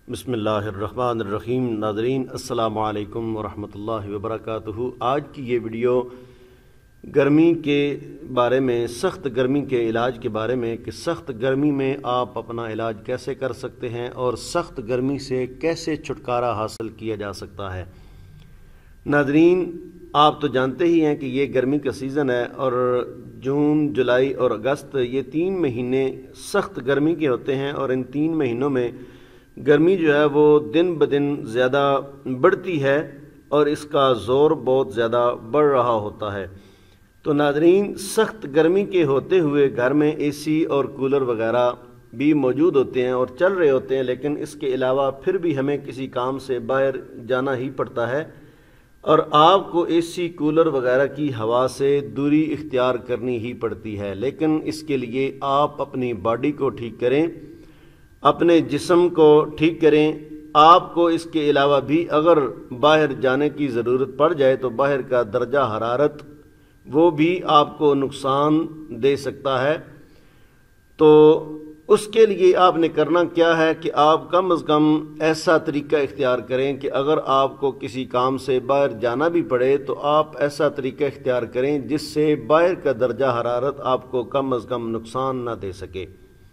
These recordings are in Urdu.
بسم اللہ الرحمن الرحیم۔ ناظرین السلام علیکم ورحمۃ اللہ وبرکاتہ۔ آج کی یہ ویڈیو گرمی کے بارے میں، سخت گرمی کے علاج کے بارے میں کہ سخت گرمی میں آپ اپنا علاج کیسے کر سکتے ہیں اور سخت گرمی سے کیسے چھٹکارا حاصل کیا جا سکتا ہے۔ ناظرین، آپ تو جانتے ہی ہیں کہ یہ گرمی کا سیزن ہے اور جون، جولائی اور اگست یہ 3 مہینے سخت گرمی کے ہوتے ہیں، اور ان 3 مہینوں میں گرمی جو ہے وہ دن بدن زیادہ بڑھتی ہے اور اس کا زور بہت زیادہ بڑھ رہا ہوتا ہے۔ تو ناظرین، سخت گرمی کے ہوتے ہوئے گھر میں اے سی اور کولر وغیرہ بھی موجود ہوتے ہیں اور چل رہے ہوتے ہیں، لیکن اس کے علاوہ پھر بھی ہمیں کسی کام سے باہر جانا ہی پڑتا ہے اور آپ کو اے سی کولر وغیرہ کی ہوا سے دوری اختیار کرنی ہی پڑتی ہے۔ لیکن اس کے لیے آپ اپنی باڈی کو ٹھیک کریں، اپنے جسم کو ٹھیک کریں۔ آپ کو اس کے علاوہ بھی اگر باہر جانے کی ضرورت پڑ جائے تو باہر کا درجہ حرارت وہ بھی آپ کو نقصان دے سکتا ہے۔ تو اس کے لیے آپ نے کرنا کیا ہے کہ آپ کم از کم ایسا طریقہ اختیار کریں کہ اگر آپ کو کسی کام سے باہر جانا بھی پڑے تو آپ ایسا طریقہ اختیار کریں جس سے باہر کا درجہ حرارت آپ کو کم از کم نقصان نہ دے سکے۔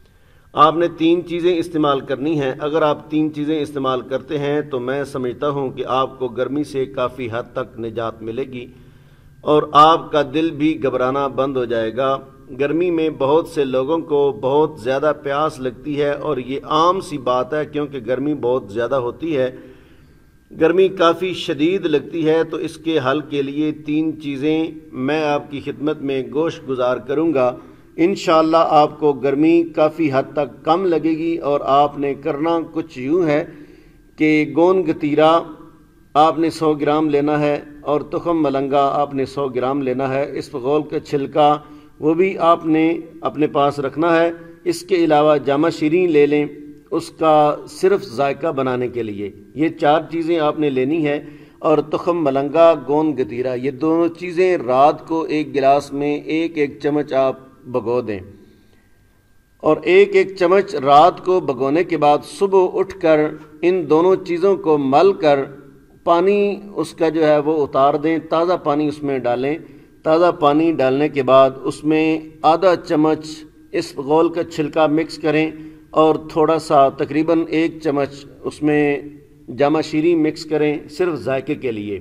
آپ نے 3 چیزیں استعمال کرنی ہیں۔ اگر آپ 3 چیزیں استعمال کرتے ہیں تو میں سمجھتا ہوں کہ آپ کو گرمی سے کافی حد تک نجات ملے گی اور آپ کا دل بھی گھبرانا بند ہو جائے گا۔ گرمی میں بہت سے لوگوں کو بہت زیادہ پیاس لگتی ہے اور یہ عام سی بات ہے کیونکہ گرمی بہت زیادہ ہوتی ہے، گرمی کافی شدید لگتی ہے۔ تو اس کے حل کے لیے 3 چیزیں میں آپ کی خدمت میں گوش گزار کروں گا۔ انشاءاللہ آپ کو گرمی کافی حد تک کم لگے گی۔ اور آپ نے کرنا کچھ یوں ہے کہ گون گتیرا آپ نے 100 گرام لینا ہے اور تخم ملنگا آپ نے 100 گرام لینا ہے۔ اسفغول کا چھلکا وہ بھی آپ نے اپنے پاس رکھنا ہے۔ اس کے علاوہ جامع شیریں لے لیں اس کا صرف ذائقہ بنانے کے لیے۔ یہ 4 چیزیں آپ نے لینی ہے، اور تخم ملنگا، گون گتیرا، یہ دونوں چیزیں رات کو 1 گلاس میں 1 چمچ آپ بھگو دیں، اور 1 چمچ رات کو بھگونے کے بعد صبح اٹھ کر ان دونوں چیزوں کو مل کر پانی اس کا جو ہے وہ اتار دیں، تازہ پانی اس میں ڈالیں۔ تازہ پانی ڈالنے کے بعد اس میں آدھا چمچ اسفغول کا چھلکا مکس کریں اور تھوڑا سا تقریباً 1 چمچ اس میں جامع شیریں مکس کریں، صرف ذائقے کے لیے۔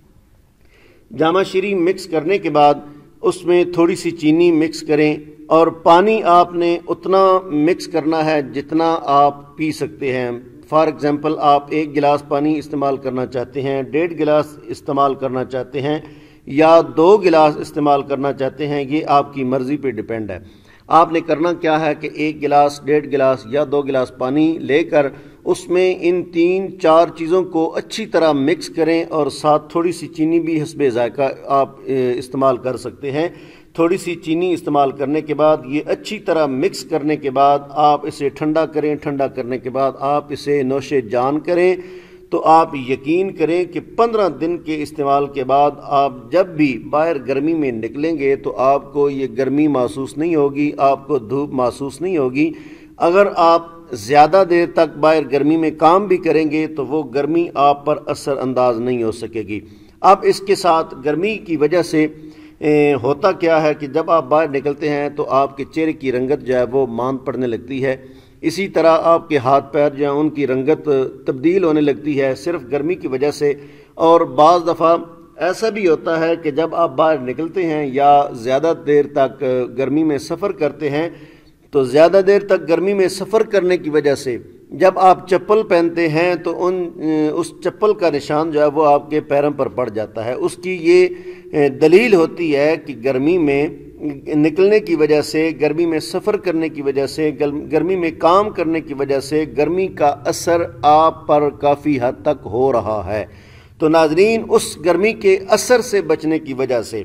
جامع شیریں مکس کرنے کے بعد اس میں تھوڑی سی چینی مکس کریں، اور پانی آپ نے اتنا مکس کرنا ہے جتنا آپ پی سکتے ہیں۔ فار ایگزامپل آپ 1 گلاس پانی استعمال کرنا چاہتے ہیں، 1.5 گلاس استعمال کرنا چاہتے ہیں یا 2 گلاس استعمال کرنا چاہتے ہیں، یہ آپ کی مرضی پہ ڈیپینڈ ہے۔ آپ نے کرنا کیا ہے کہ 1 گلاس، 1.5 گلاس یا 2 گلاس پانی لے کر اس میں ان 3-4 چیزوں کو اچھی طرح مکس کریں، اور ساتھ تھوڑی سی چینی بھی حسب ذائقہ آپ استعمال کر سکتے ہیں۔ تھوڑی سی چینی استعمال کرنے کے بعد یہ اچھی طرح مکس کرنے کے بعد آپ اسے ٹھنڈا کریں۔ ٹھنڈا کرنے کے بعد آپ اسے نوش جان کریں، تو آپ یقین کریں کہ 15 دن کے استعمال کے بعد آپ جب بھی باہر گرمی میں نکلیں گے تو آپ کو یہ گرمی محسوس نہیں ہوگی، آپ کو دھوپ محسوس نہیں ہوگی۔ اگر آپ زیادہ دیر تک باہر گرمی میں کام بھی کریں گے تو وہ گرمی آپ پر اثر انداز نہیں ہو سکے گی۔ اب اس کے ساتھ گرمی کی وجہ سے ہوتا کیا ہے کہ جب آپ باہر نکلتے ہیں تو آپ کے چہرے کی رنگت جو ہے وہ ماند پڑنے لگتی ہے، اسی طرح آپ کے ہاتھ پیر جو ہیں ان کی رنگت تبدیل ہونے لگتی ہے صرف گرمی کی وجہ سے۔ اور بعض دفعہ ایسا بھی ہوتا ہے کہ جب آپ باہر نکلتے ہیں یا زیادہ دیر تک گرمی میں سفر کرتے ہیں تو زیادہ دیر تک گرمی میں سفر کرنے کی وجہ سے جب آپ چپل پہنتے ہیں تو اس چپل کا نشان جو ہے وہ آپ کے پیروں پر پڑ جاتا ہے۔ اس کی یہ دلیل ہوتی ہے کہ گرمی میں نکلنے کی وجہ سے، گرمی میں سفر کرنے کی وجہ سے، گرمی میں کام کرنے کی وجہ سے گرمی کا اثر آپ پر کافی حد تک ہو رہا ہے۔ تو ناظرین، اس گرمی کے اثر سے بچنے کی وجہ سے،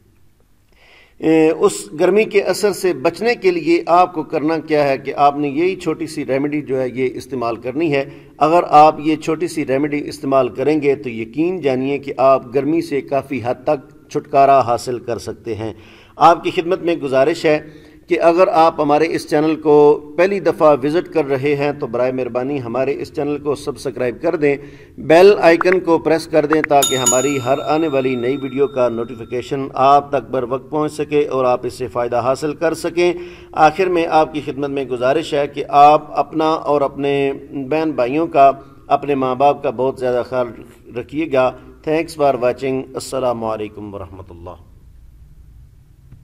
اس گرمی کے اثر سے بچنے کے لیے آپ کو کرنا کیا ہے کہ آپ نے یہی چھوٹی سی ریمیڈی جو ہے یہ استعمال کرنی ہے۔ اگر آپ یہ چھوٹی سی ریمیڈی استعمال کریں گے تو یقین جانیے کہ آپ گرمی سے کافی حد تک چھٹکارا حاصل کر سکتے ہیں۔ آپ کی خدمت میں گزارش ہے کہ اگر آپ ہمارے اس چینل کو پہلی دفعہ وزٹ کر رہے ہیں تو برائے مہربانی ہمارے اس چینل کو سبسکرائب کر دیں، بیل آئیکن کو پریس کر دیں تاکہ ہماری ہر آنے والی نئی ویڈیو کا نوٹیفیکیشن آپ تک بر وقت پہنچ سکے اور آپ اس سے فائدہ حاصل کر سکیں۔ آخر میں آپ کی خدمت میں گزارش ہے کہ آپ اپنا اور اپنے بہن بھائیوں کا، اپنے ماں باپ کا بہت زیادہ خیال رکھیے گا۔ Thanks for watching. السلام علیکم ورحمۃ اللہ۔